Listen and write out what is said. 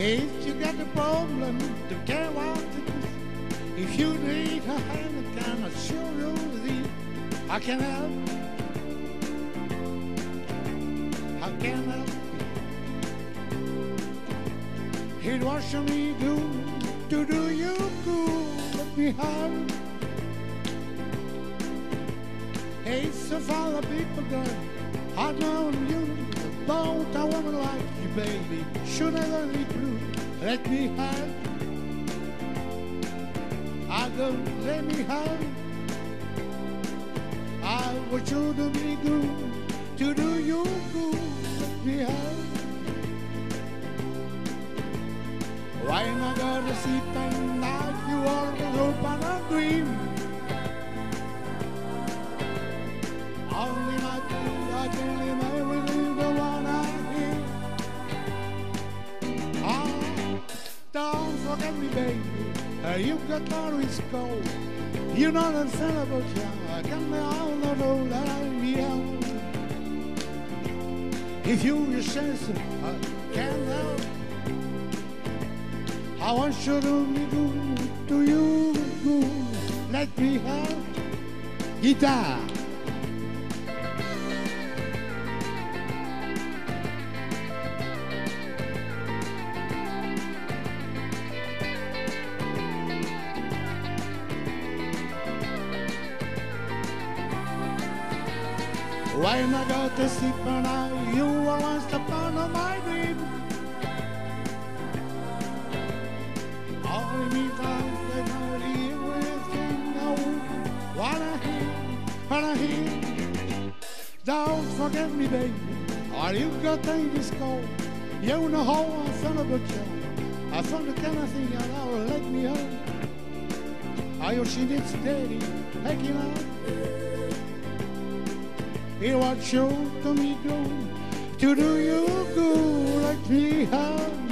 If you got a problem to care about it, if you need a hand, I can assure you that I can help. I can help. It was me to do you good. Let me help. Hey, so far the people that I know you about a woman like you, baby. Should I let me through? Let me help. I go, let me help. I want you to be good, to do you good. Let me help. Why not go to sleep at night? You always open a dream. Only my dream, I can live with the one I hear. Ah, don't forget me, baby. You got always gold. You know the thing about you. I can all know that I'll be out. If you yourself can help, I want you to be good, to you good. Let me help. Guitar. When I go to sleep and you are once upon my dream. Only me time that I hear everything I wanna hear. Don't forget me, baby, or you got things cold. You know how I feel about you. I found the kind of thing that will let me out. Are you see it steady, making out? It was sure to me good, to do you good, like me how.